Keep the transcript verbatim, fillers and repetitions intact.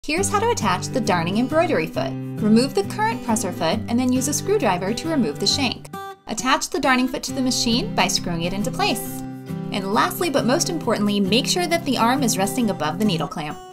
Here's how to attach the darning embroidery foot. Remove the current presser foot and then use a screwdriver to remove the shank. Attach the darning foot to the machine by screwing it into place. And lastly, but most importantly, make sure that the arm is resting above the needle clamp.